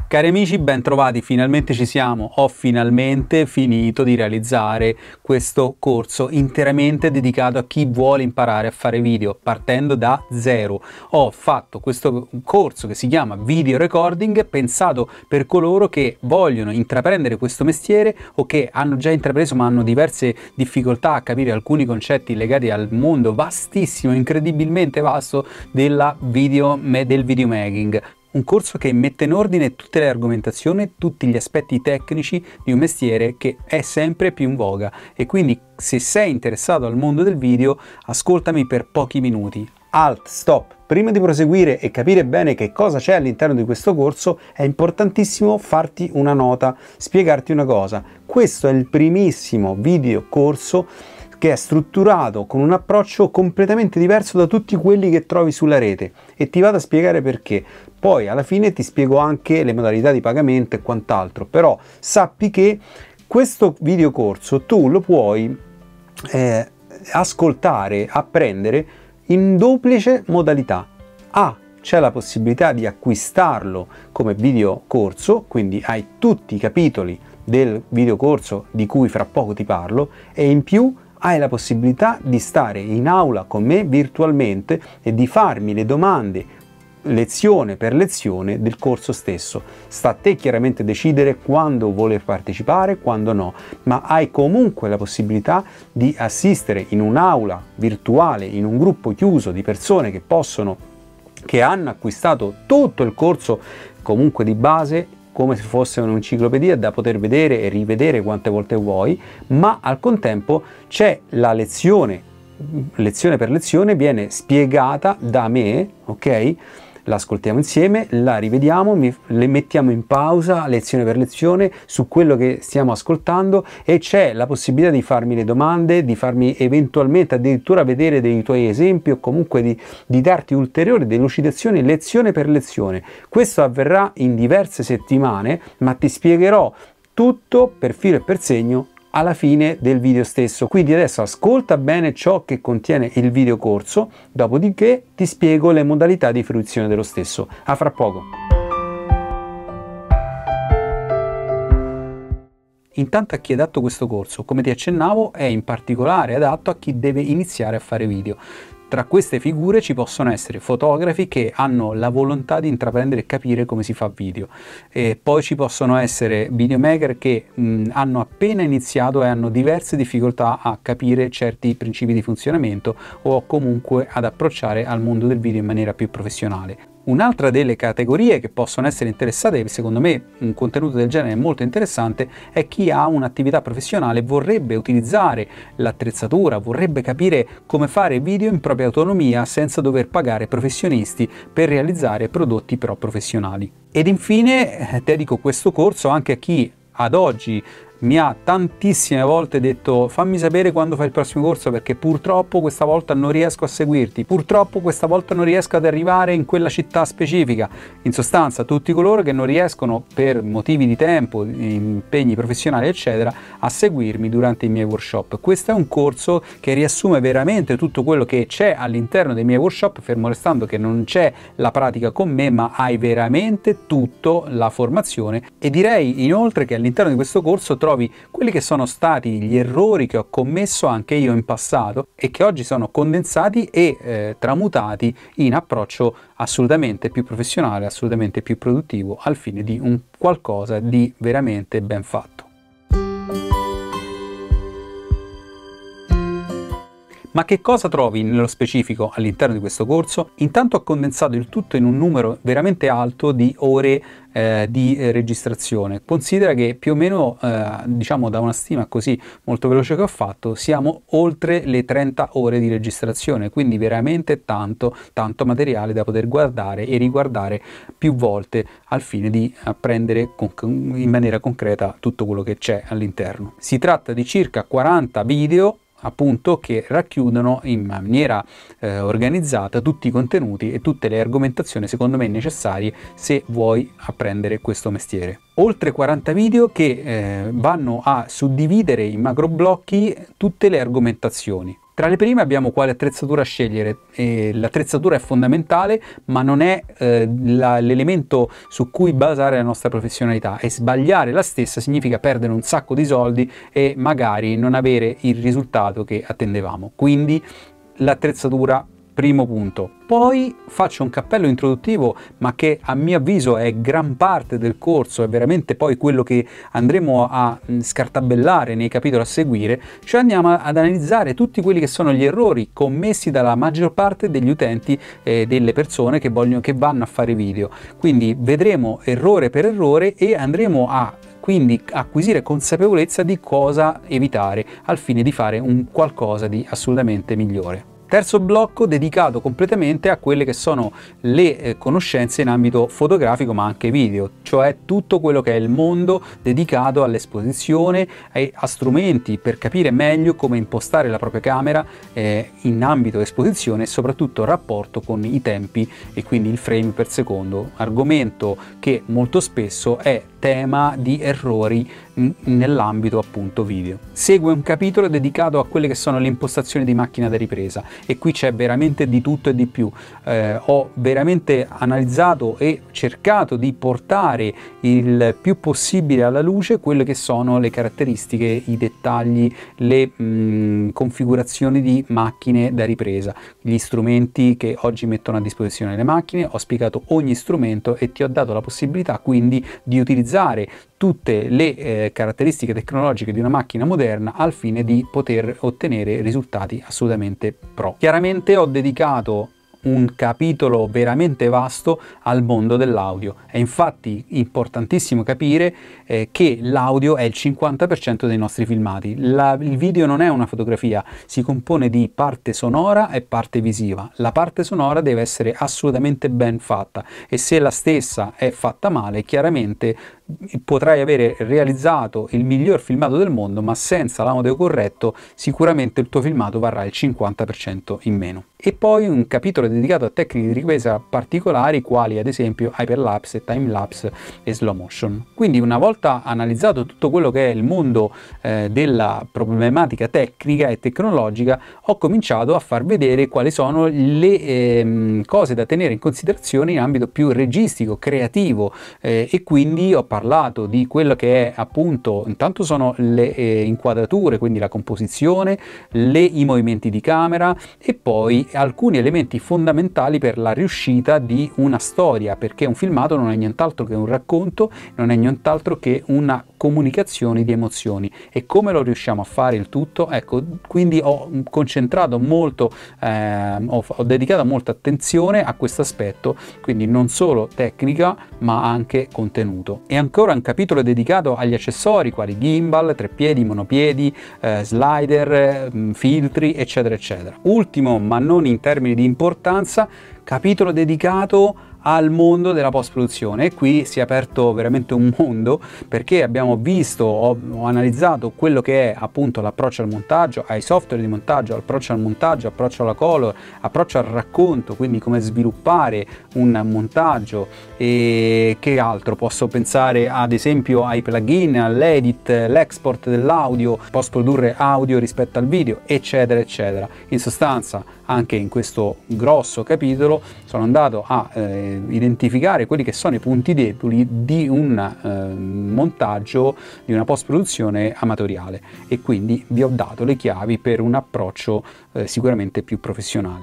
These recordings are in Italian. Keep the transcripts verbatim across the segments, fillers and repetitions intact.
Cari amici, ben trovati, finalmente ci siamo. Ho finalmente finito di realizzare questo corso interamente dedicato a chi vuole imparare a fare video partendo da zero. Ho fatto questo corso che si chiama Video Recording, pensato per coloro che vogliono intraprendere questo mestiere o che hanno già intrapreso ma hanno diverse difficoltà a capire alcuni concetti legati al mondo vastissimo, incredibilmente vasto della video, del videomaking. Un corso che mette in ordine tutte le argomentazioni, tutti gli aspetti tecnici di un mestiere che è sempre più in voga, e quindi se sei interessato al mondo del video ascoltami per pochi minuti. Alt, stop! Prima di proseguire e capire bene che cosa c'è all'interno di questo corso è importantissimo farti una nota, spiegarti una cosa. Questo è il primissimo video corso che è strutturato con un approccio completamente diverso da tutti quelli che trovi sulla rete, e ti vado a spiegare perché. Poi alla fine ti spiego anche le modalità di pagamento e quant'altro, però sappi che questo video corso tu lo puoi eh, ascoltare, apprendere in duplice modalità. A, c'è la possibilità di acquistarlo come video corso, quindi hai tutti i capitoli del video corso di cui fra poco ti parlo, e in più hai la possibilità di stare in aula con me virtualmente e di farmi le domande lezione per lezione del corso stesso. Sta a te chiaramente decidere quando voler partecipare, quando no, ma hai comunque la possibilità di assistere in un'aula virtuale, in un gruppo chiuso di persone che possono, che hanno acquistato tutto il corso comunque di base, come se fosse un'enciclopedia da poter vedere e rivedere quante volte vuoi, ma al contempo c'è la lezione, lezione per lezione, viene spiegata da me, ok? L'ascoltiamo insieme, la rivediamo, mi, le mettiamo in pausa lezione per lezione su quello che stiamo ascoltando, e c'è la possibilità di farmi le domande, di farmi eventualmente addirittura vedere dei tuoi esempi, o comunque di, di darti ulteriori delucidazioni lezione per lezione. Questo avverrà in diverse settimane, ma ti spiegherò tutto per filo e per segno alla fine del video stesso. Quindi adesso ascolta bene ciò che contiene il video corso, dopodiché ti spiego le modalità di fruizione dello stesso. A fra poco. Intanto, a chi è adatto questo corso, come ti accennavo, è in particolare adatto a chi deve iniziare a fare video. Tra queste figure ci possono essere fotografi che hanno la volontà di intraprendere e capire come si fa video, e poi ci possono essere videomaker che mh, hanno appena iniziato e hanno diverse difficoltà a capire certi principi di funzionamento o comunque ad approcciare al mondo del video in maniera più professionale. Un'altra delle categorie che possono essere interessate, secondo me un contenuto del genere è molto interessante, è chi ha un'attività professionale, vorrebbe utilizzare l'attrezzatura, vorrebbe capire come fare video in propria autonomia senza dover pagare professionisti per realizzare prodotti però professionali. Ed infine dedico questo corso anche a chi ad oggi mi ha tantissime volte detto: fammi sapere quando fai il prossimo corso, perché purtroppo questa volta non riesco a seguirti, purtroppo questa volta non riesco ad arrivare in quella città specifica. In sostanza, tutti coloro che non riescono per motivi di tempo, impegni professionali eccetera a seguirmi durante i miei workshop. Questo è un corso che riassume veramente tutto quello che c'è all'interno dei miei workshop, fermo restando che non c'è la pratica con me, ma hai veramente tutto, la formazione. E direi inoltre che all'interno di questo corso trovi quelli che sono stati gli errori che ho commesso anche io in passato e che oggi sono condensati e eh, tramutati in approccio assolutamente più professionale, assolutamente più produttivo, al fine di un qualcosa di veramente ben fatto. Ma che cosa trovi nello specifico all'interno di questo corso? Intanto ho condensato il tutto in un numero veramente alto di ore eh, di eh, registrazione. Considera che più o meno, eh, diciamo da una stima così molto veloce che ho fatto, siamo oltre le trenta ore di registrazione, quindi veramente tanto, tanto materiale da poter guardare e riguardare più volte al fine di apprendere in maniera concreta tutto quello che c'è all'interno. Si tratta di circa quaranta video appunto che racchiudono in maniera eh, organizzata tutti i contenuti e tutte le argomentazioni secondo me necessarie se vuoi apprendere questo mestiere. Oltre quaranta video che eh, vanno a suddividere in macro blocchi tutte le argomentazioni. Tra le prime abbiamo quale attrezzatura scegliere. Eh, l'attrezzatura è fondamentale, ma non è eh, l'elemento su cui basare la nostra professionalità, e sbagliare la stessa significa perdere un sacco di soldi e magari non avere il risultato che attendevamo. Quindi l'attrezzatura, primo punto. Poi faccio un cappello introduttivo, ma che a mio avviso è gran parte del corso, è veramente poi quello che andremo a scartabellare nei capitoli a seguire, cioè andiamo ad analizzare tutti quelli che sono gli errori commessi dalla maggior parte degli utenti e eh, delle persone che vogliono, che vanno a fare video. Quindi vedremo errore per errore e andremo a quindi acquisire consapevolezza di cosa evitare al fine di fare un qualcosa di assolutamente migliore. Terzo blocco dedicato completamente a quelle che sono le eh, conoscenze in ambito fotografico ma anche video, cioè tutto quello che è il mondo dedicato all'esposizione e a strumenti per capire meglio come impostare la propria camera eh, in ambito esposizione e soprattutto rapporto con i tempi e quindi il frame per secondo, argomento che molto spesso è tema di errori nell'ambito appunto video. Segue un capitolo dedicato a quelle che sono le impostazioni di macchina da ripresa e qui c'è veramente di tutto e di più. Eh, ho veramente analizzato e cercato di portare il più possibile alla luce quelle che sono le caratteristiche, i dettagli, le mh, configurazioni di macchine da ripresa, gli strumenti che oggi mettono a disposizione le macchine. Ho spiegato ogni strumento e ti ho dato la possibilità quindi di utilizzare tutte le eh, caratteristiche tecnologiche di una macchina moderna al fine di poter ottenere risultati assolutamente pro. Chiaramente ho dedicato un capitolo veramente vasto al mondo dell'audio. È infatti importantissimo capire eh, che l'audio è il cinquanta per cento dei nostri filmati. La, il video non è una fotografia, si compone di parte sonora e parte visiva. La parte sonora deve essere assolutamente ben fatta e se la stessa è fatta male, chiaramente potrai avere realizzato il miglior filmato del mondo, ma senza l'audio corretto sicuramente il tuo filmato varrà il cinquanta per cento in meno. E poi un capitolo dedicato a tecniche di ripresa particolari quali ad esempio hyperlapse, timelapse e slow motion. Quindi una volta analizzato tutto quello che è il mondo eh, della problematica tecnica e tecnologica, ho cominciato a far vedere quali sono le eh, cose da tenere in considerazione in ambito più registico, creativo eh, e quindi ho parlato di quello che è appunto, intanto sono le eh, inquadrature, quindi la composizione, le, i movimenti di camera e poi alcuni elementi fondamentali per la riuscita di una storia, perché un filmato non è nient'altro che un racconto, non è nient'altro che una comunicazione di emozioni. E come lo riusciamo a fare il tutto? Ecco, quindi ho concentrato molto, eh, ho, ho dedicato molta attenzione a questo aspetto, quindi non solo tecnica ma anche contenuto. E ancora un capitolo dedicato agli accessori quali gimbal, treppiedi, monopiedi, eh, slider, eh, filtri eccetera eccetera. Ultimo ma non in termini di importanza, capitolo dedicato al mondo della post-produzione e qui si è aperto veramente un mondo, perché abbiamo visto, ho, ho analizzato quello che è appunto l'approccio al montaggio, ai software di montaggio, approccio al montaggio, approccio alla color, approccio al racconto, quindi come sviluppare un montaggio e che altro posso pensare ad esempio ai plugin, all'edit, l'export dell'audio, post produrre audio rispetto al video eccetera eccetera. In sostanza anche in questo grosso capitolo sono andato a eh, identificare quelli che sono i punti deboli di un eh, montaggio, di una post produzione amatoriale e quindi vi ho dato le chiavi per un approccio eh, sicuramente più professionale.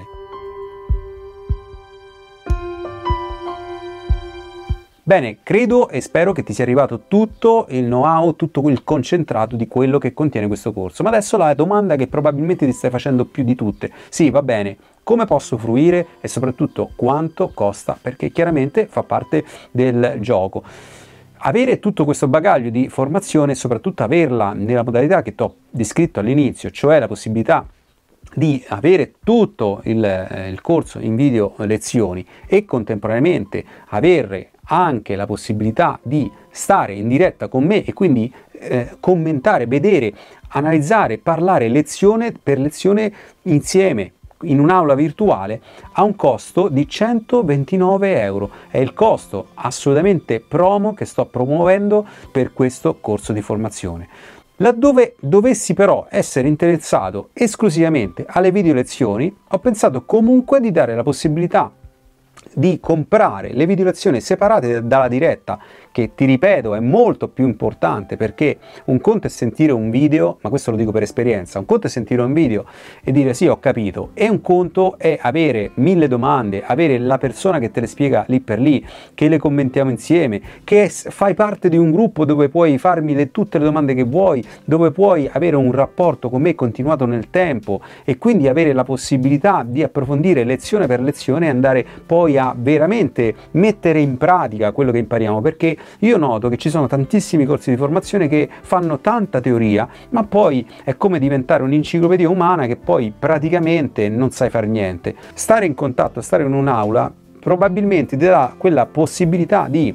Bene, credo e spero che ti sia arrivato tutto il know-how, tutto il concentrato di quello che contiene questo corso. Ma adesso la domanda che probabilmente ti stai facendo più di tutte: sì, va bene, come posso fruire e soprattutto quanto costa? Perché chiaramente fa parte del gioco. Avere tutto questo bagaglio di formazione e soprattutto averla nella modalità che ti ho descritto all'inizio, cioè la possibilità di avere tutto il, eh, il corso in video lezioni e contemporaneamente avere anche la possibilità di stare in diretta con me e quindi eh, commentare, vedere, analizzare, parlare lezione per lezione insieme in un'aula virtuale a un costo di centoventinove euro. È il costo assolutamente promo che sto promuovendo per questo corso di formazione. Laddove dovessi però essere interessato esclusivamente alle video lezioni, ho pensato comunque di dare la possibilità di comprare le video lezioni separate dalla diretta, che ti ripeto è molto più importante, perché un conto è sentire un video, ma questo lo dico per esperienza, un conto è sentire un video e dire sì ho capito, e un conto è avere mille domande, avere la persona che te le spiega lì per lì, che le commentiamo insieme, che fai parte di un gruppo dove puoi farmi le, tutte le domande che vuoi, dove puoi avere un rapporto con me continuato nel tempo e quindi avere la possibilità di approfondire lezione per lezione e andare poi a veramente mettere in pratica quello che impariamo, perché io noto che ci sono tantissimi corsi di formazione che fanno tanta teoria, ma poi è come diventare un'enciclopedia umana che poi praticamente non sai fare niente. Stare in contatto, stare in un'aula probabilmente ti dà quella possibilità di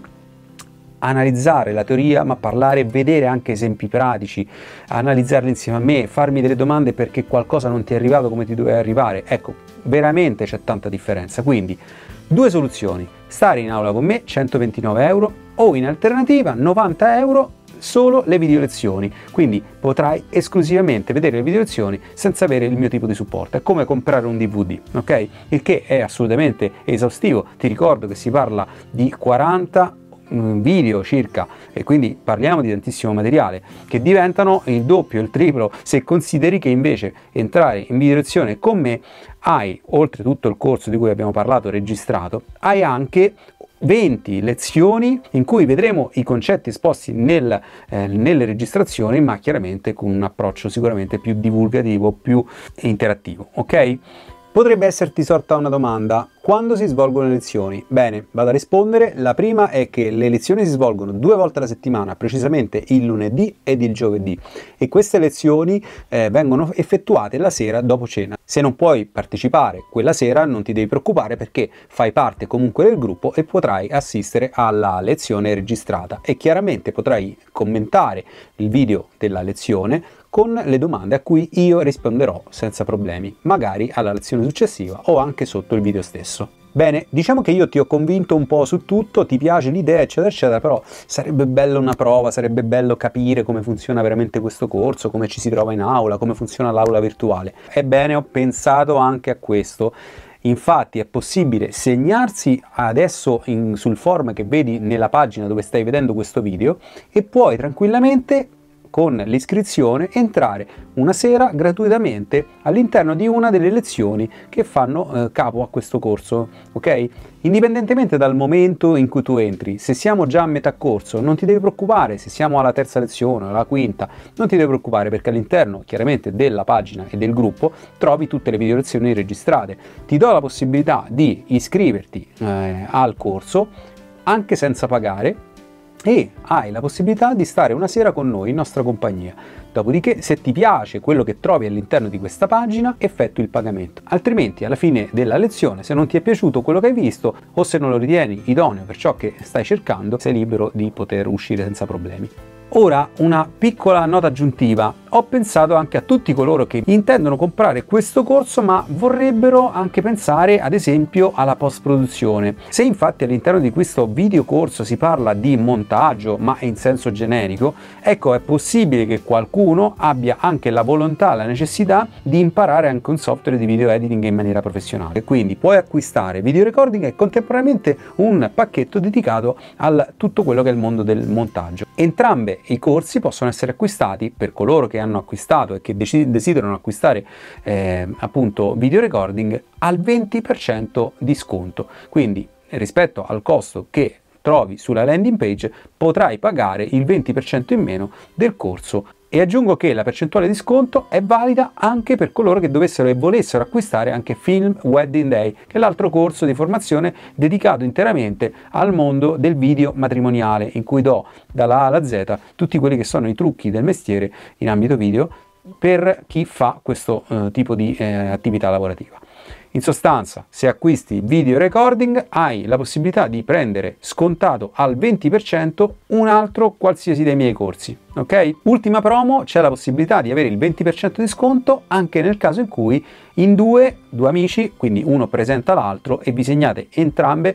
analizzare la teoria, ma parlare e vedere anche esempi pratici, analizzarli insieme a me, farmi delle domande perché qualcosa non ti è arrivato come ti doveva arrivare. Ecco, veramente c'è tanta differenza. Quindi due soluzioni: stare in aula con me, centoventinove euro, o in alternativa novanta euro solo le video lezioni, quindi potrai esclusivamente vedere le video lezioni senza avere il mio tipo di supporto. È come comprare un D V D, ok? Il che è assolutamente esaustivo. Ti ricordo che si parla di quaranta video circa, e quindi parliamo di tantissimo materiale, che diventano il doppio, il triplo, se consideri che invece entrare in video lezione con me hai, oltre tutto il corso di cui abbiamo parlato registrato, hai anche venti lezioni in cui vedremo i concetti esposti nel, eh, nelle registrazioni, ma chiaramente con un approccio sicuramente più divulgativo, più interattivo, ok? Potrebbe esserti sorta una domanda: quando si svolgono le lezioni? Bene, vado a rispondere. La prima è che le lezioni si svolgono due volte alla settimana, precisamente il lunedì ed il giovedì, e queste lezioni eh, vengono effettuate la sera dopo cena. Se non puoi partecipare quella sera non ti devi preoccupare, perché fai parte comunque del gruppo e potrai assistere alla lezione registrata e chiaramente potrai commentare il video della lezione con le domande a cui io risponderò senza problemi, magari alla lezione successiva o anche sotto il video stesso. Bene, diciamo che io ti ho convinto un po' su tutto, ti piace l'idea eccetera eccetera, però sarebbe bello una prova, sarebbe bello capire come funziona veramente questo corso, come ci si trova in aula, come funziona l'aula virtuale. Ebbene, ho pensato anche a questo. Infatti è possibile segnarsi adesso in, sul form che vedi nella pagina dove stai vedendo questo video, e puoi tranquillamente con l'iscrizione entrare una sera gratuitamente all'interno di una delle lezioni che fanno eh, capo a questo corso, ok? Indipendentemente dal momento in cui tu entri, se siamo già a metà corso non ti devi preoccupare, se siamo alla terza lezione o alla quinta non ti devi preoccupare, perché all'interno chiaramente della pagina e del gruppo trovi tutte le video lezioni registrate. Ti do la possibilità di iscriverti eh, al corso anche senza pagare, e hai la possibilità di stare una sera con noi in nostra compagnia. Dopodiché, se ti piace quello che trovi all'interno di questa pagina, effettui il pagamento. Altrimenti, alla fine della lezione, se non ti è piaciuto quello che hai visto o se non lo ritieni idoneo per ciò che stai cercando, sei libero di poter uscire senza problemi. Ora, una piccola nota aggiuntiva. Ho pensato anche a tutti coloro che intendono comprare questo corso ma vorrebbero anche pensare ad esempio alla post-produzione. Se infatti all'interno di questo video corso si parla di montaggio ma in senso generico, ecco, è possibile che qualcuno abbia anche la volontà, la necessità di imparare anche un software di video editing in maniera professionale. Quindi puoi acquistare video recording e contemporaneamente un pacchetto dedicato a tutto quello che è il mondo del montaggio. Entrambe i corsi possono essere acquistati per coloro che hanno acquistato e che desiderano acquistare eh, appunto video recording al venti per cento di sconto. Quindi rispetto al costo che trovi sulla landing page potrai pagare il venti per cento in meno del corso. E aggiungo che la percentuale di sconto è valida anche per coloro che dovessero e volessero acquistare anche Film Wedding Day, che è l'altro corso di formazione dedicato interamente al mondo del video matrimoniale, in cui do dalla A alla Z tutti quelli che sono i trucchi del mestiere in ambito video per chi fa questo eh, tipo di eh, attività lavorativa. In sostanza, se acquisti video recording hai la possibilità di prendere scontato al venti per cento un altro qualsiasi dei miei corsi, ok? Ultima promo, c'è la possibilità di avere il venti per cento di sconto anche nel caso in cui in due, due amici, quindi uno presenta l'altro e vi segnate entrambe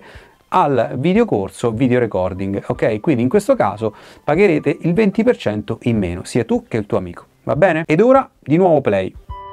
al videocorso video recording, ok? Quindi in questo caso pagherete il venti per cento in meno, sia tu che il tuo amico, va bene? Ed ora di nuovo play.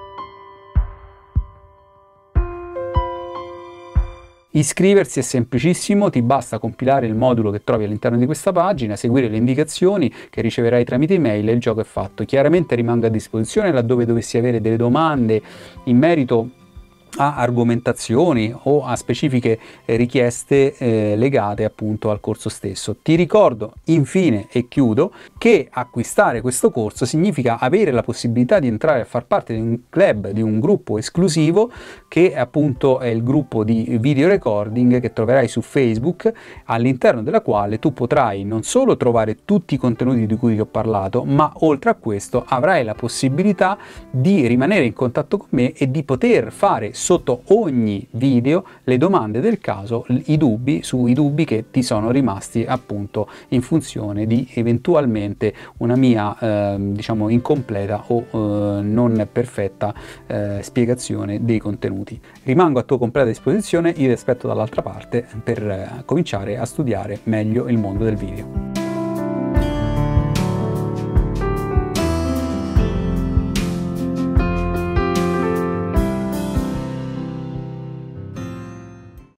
Iscriversi è semplicissimo, ti basta compilare il modulo che trovi all'interno di questa pagina, seguire le indicazioni che riceverai tramite email e il gioco è fatto. Chiaramente rimango a disposizione laddove dovessi avere delle domande in merito a argomentazioni o a specifiche richieste eh, legate appunto al corso stesso. Ti ricordo infine e chiudo che acquistare questo corso significa avere la possibilità di entrare a far parte di un club, di un gruppo esclusivo che appunto è il gruppo di video recording che troverai su Facebook, all'interno della quale tu potrai non solo trovare tutti i contenuti di cui ti ho parlato, ma oltre a questo avrai la possibilità di rimanere in contatto con me e di poter fare sotto ogni video le domande del caso, i dubbi sui dubbi che ti sono rimasti appunto in funzione di eventualmente una mia eh, diciamo incompleta o eh, non perfetta eh, spiegazione dei contenuti. Rimango a tua completa disposizione, io ti aspetto dall'altra parte per eh, cominciare a studiare meglio il mondo del video.